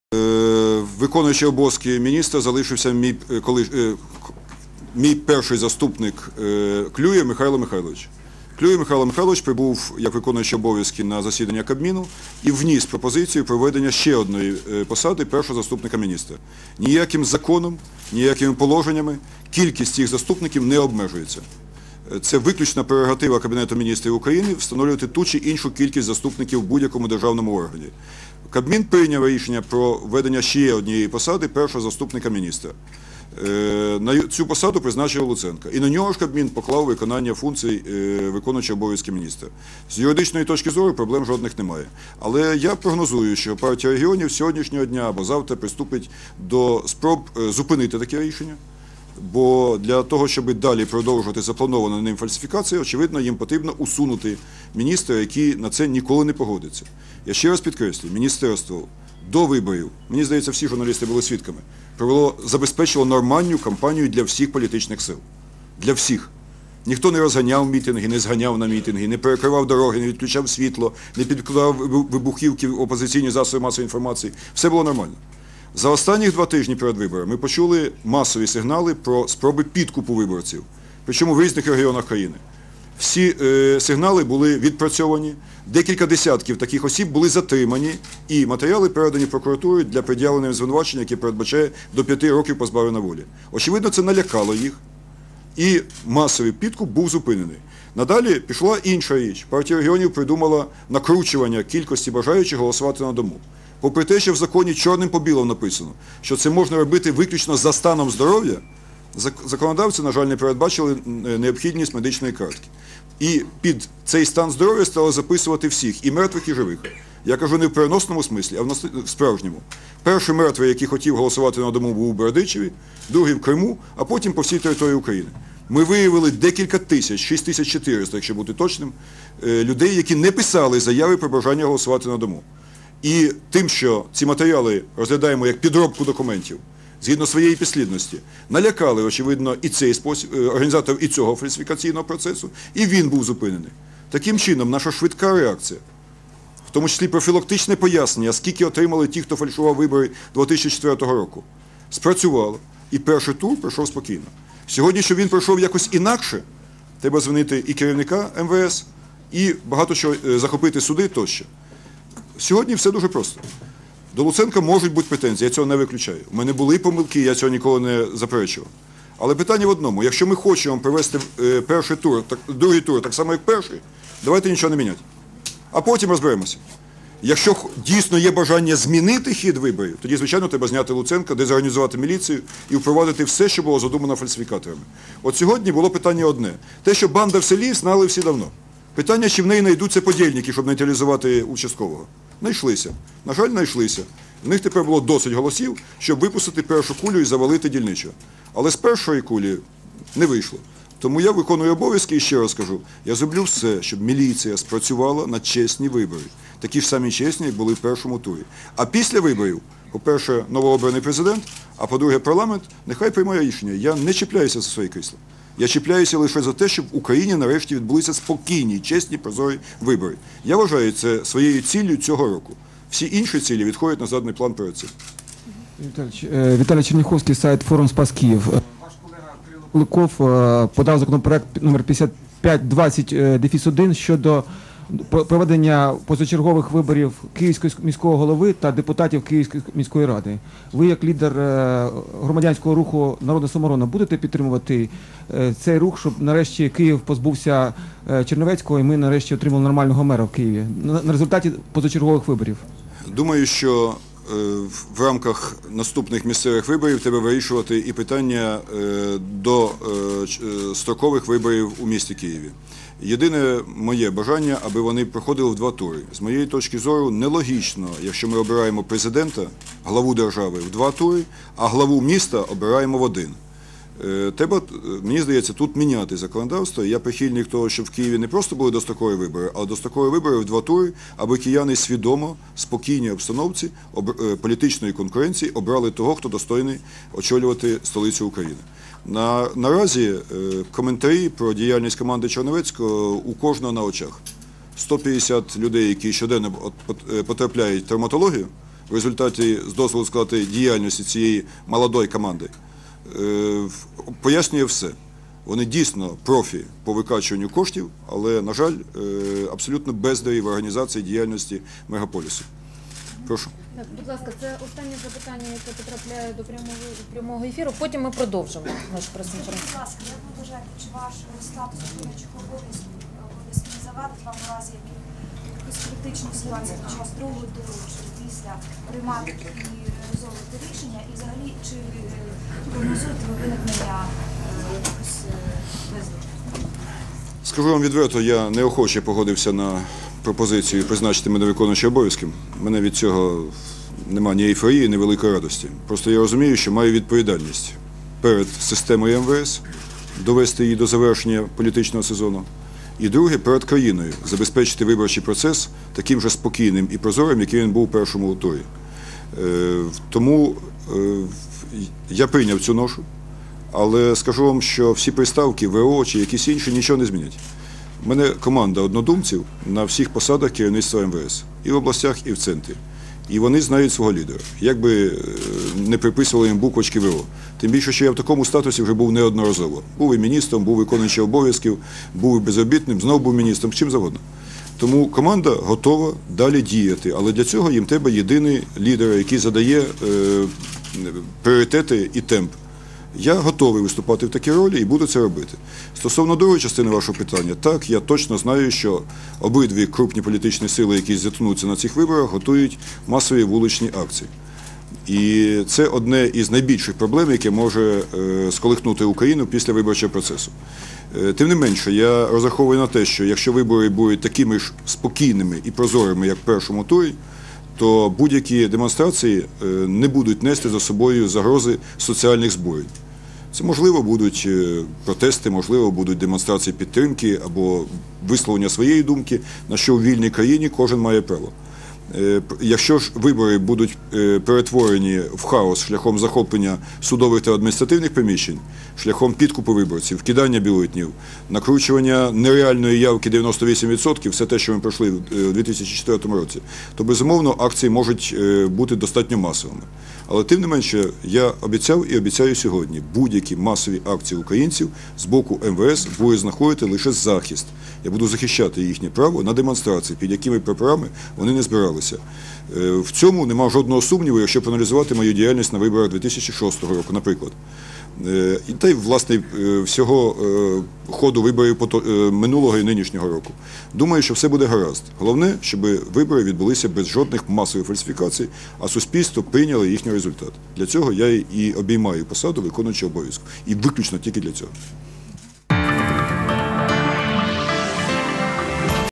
Виконуючий обов'язки міністра залишився мій перший заступник Клюєв Михайло Михайлович. Клюєв Михайло Михайлович прибув як виконуючий обов'язки на засідання Кабміну і вніс пропозицію про введення ще одної посади першого заступника міністра. Ніяким законом, ніякими положеннями кількість цих заступників не обмежується. Це виключна прерогатива Кабінету міністрів України встановлювати ту чи іншу кількість заступників в будь-якому державному органі. Кабмін прийняв рішення про введення ще однієї посади першого заступника міністра. На цю посаду призначив Луценка. І на нього ж Кабмін поклав виконання функцій виконуючого обов'язки міністра. З юридичної точки зору проблем жодних немає. Але я прогнозую, що партія регіонів сьогоднішнього дня або завтра приступить до спроб зупинити таке рішення. Бо для того, щоб далі продовжувати заплановану ним фальсифікацію, очевидно, їм потрібно усунути міністра, який на це ніколи не погодиться. Я ще раз підкреслюю, міністерство до виборів, мені здається, всі журналісти були свідками, забезпечило нормальну кампанію для всіх політичних сил. Для всіх. Ніхто не розганяв мітинги, не зганяв на мітинги, не перекривав дороги, не відключав світло, не підкладав вибухівки в опозиційні засоби масової інформації. Все було нормально. За останні 2 тижні перед виборами ми почули масові сигнали про спроби підкупу виборців, причому в різних регіонах країни. Всі сигнали були відпрацьовані, декілька десятків таких осіб були затримані і матеріали передані прокуратурі для пред'явлення звинувачення, яке передбачає до 5 років позбавлення волі. Очевидно, це налякало їх і масовий підкуп був зупинений. Надалі пішла інша річ. Партія регіонів придумала накручування кількості бажаючих голосувати на дому. Попри те, що в законі чорним по білому написано, що це можна робити виключно за станом здоров'я, законодавці, на жаль, не передбачили необхідність медичної картки. І під цей стан здоров'я стали записувати всіх, і мертвих, і живих. Я кажу не в переносному смислі, а в справжньому. Перший мертвий, який хотів голосувати на дому, був у Бердичеві, другий в Криму, а потім по всій території України. Ми виявили декілька тисяч, 6400, якщо бути точним, людей, які не писали заяви про бажання голосувати на дому. І тим, що ці матеріали розглядаємо як підробку документів, згідно своєї підслідності, налякали, очевидно, і цей спосіб, організатор і цього фальсифікаційного процесу, і він був зупинений. Таким чином, наша швидка реакція, в тому числі профілактичне пояснення, скільки отримали ті, хто фальшував вибори 2004 року, спрацювало, і перший тур пройшов спокійно. Сьогодні, щоб він пройшов якось інакше, треба дзвонити і керівника МВС, і багато що захопити суди тощо. Сьогодні все дуже просто. До Луценка можуть бути претензії, я цього не виключаю. У мене були помилки, я цього ніколи не заперечував. Але питання в одному. Якщо ми хочемо провести перший тур, другий тур так само, як перший, давайте нічого не міняти. А потім розберемося. Якщо дійсно є бажання змінити хід виборів, тоді, звичайно, треба зняти Луценка, дезорганізувати міліцію і впровадити все, що було задумано фальсифікаторами. От сьогодні було питання одне. Те, що банда в селі, знали всі давно. Питання, чи в неї знайдуться подільники, щоб нейтралізувати участкового. Знайшлися. На жаль, знайшлися. В них тепер було досить голосів, щоб випустити першу кулю і завалити дільничого. Але з першої кулі не вийшло. Тому я виконую обов'язки і ще раз кажу, я зроблю все, щоб міліція спрацювала на чесні вибори. Такі ж самі чесні, як були в першому турі. А після виборів, по-перше, новообраний президент, а по-друге, парламент, нехай приймає рішення. Я не чіпляюся за свої крісла. Я чіпляюся лише за те, щоб в Україні нарешті відбулися спокійні, чесні, прозорі вибори. Я вважаю це своєю ціллю цього року. Всі інші цілі відходять на задній план перед цим. Віталій Черняховський, сайт «Форум Спас Київ». Ваш колега Кирило Куликов подав законопроект номер 5520-1 щодо проведення позачергових виборів Київського міського голови та депутатів Київської міської ради. Ви, як лідер громадянського руху «Народна самооборона», будете підтримувати цей рух, щоб нарешті Київ позбувся Черновецького і ми нарешті отримали нормального мера в Києві на результаті позачергових виборів? Думаю, що в рамках наступних місцевих виборів треба вирішувати і питання до строкових виборів у місті Києві. Єдине моє бажання, аби вони проходили в 2 тури. З моєї точки зору, нелогічно, якщо ми обираємо президента, главу держави в 2 тури, а главу міста обираємо в 1. Треба, мені здається, тут міняти законодавство. Я прихильник того, щоб в Києві не просто були дострокові вибори, а дострокові вибори в 2 тури, аби кияни свідомо, спокійній обстановці політичної конкуренції обрали того, хто достойний очолювати столицю України. Наразі коментарі про діяльність команди Черновецького у кожного на очах. 150 людей, які щоденно потрапляють в травматологію, в результаті, з дозволу сказати, діяльності цієї молодої команди, пояснює все. Вони дійсно профі по викачуванню коштів, але, на жаль, абсолютно бездарі в організації діяльності мегаполісу. Прошу. Так, будь ласка, це останнє запитання, яке потрапляє до прямого ефіру. Потім ми продовжимо нашу прес-конференцію. Будь ласка, як ви вважаєте, чи ваш статус виконуючих обов'язків не завадить вам у разі якихось критичних ситуацій під час другого туру, чи після приймати і реалізовувати рішення? І взагалі, чи прогнозуєте ви виникнення якихось безладів? Скажу вам відверто, я неохоче погодився на пропозицію призначити мене виконуючим обов'язки. Мене від цього немає ні ейфорії, ні великої радості. Просто я розумію, що маю відповідальність перед системою МВС, довести її до завершення політичного сезону. І друге, перед країною, забезпечити виборчий процес таким же спокійним і прозорим, який він був у першому турі. Тому я прийняв цю ношу, але скажу вам, що всі приставки, ВО чи якісь інші нічого не змінять. У мене команда однодумців на всіх посадах керівництва МВС. І в областях, і в центрі. І вони знають свого лідера. Як би не приписували їм буквочки ВО. Тим більше, що я в такому статусі вже був неодноразово. Був і міністром, був виконуючим обов'язків, був і безробітним, знову був міністром, чим завгодно. Тому команда готова далі діяти. Але для цього їм треба єдиний лідер, який задає пріоритети і темп. Я готовий виступати в такій ролі і буду це робити. Стосовно другої частини вашого питання, так, я точно знаю, що обидві крупні політичні сили, які зіткнуться на цих виборах, готують масові вуличні акції. І це одне із найбільших проблем, яке може сколихнути Україну після виборчого процесу. Тим не менше, я розраховую на те, що якщо вибори будуть такими ж спокійними і прозорими, як в першому турі, то будь-які демонстрації не будуть нести за собою загрози соціальних збурень. Це, можливо, будуть протести, можливо, будуть демонстрації підтримки або висловлення своєї думки, на що в вільній країні кожен має право. Якщо ж вибори будуть перетворені в хаос шляхом захоплення судових та адміністративних приміщень, шляхом підкупу виборців, вкидання бюлетенів, накручування нереальної явки 98%, все те, що ми пройшли у 2004 році, то, безумовно, акції можуть бути достатньо масовими. Але, тим не менше, я обіцяв і обіцяю сьогодні, будь-які масові акції українців з боку МВС буде знаходити лише захист. Я буду захищати їхнє право на демонстрації, під якими прапорами вони не збиралися. В цьому немає жодного сумніву, якщо проаналізувати мою діяльність на виборах 2006 року, наприклад. Та й, власне, всього ходу виборів минулого і нинішнього року. Думаю, що все буде гаразд. Головне, щоб вибори відбулися без жодних масових фальсифікацій, а суспільство прийняло їхній результат. Для цього я і обіймаю посаду виконуючого обов'язку. І виключно тільки для цього.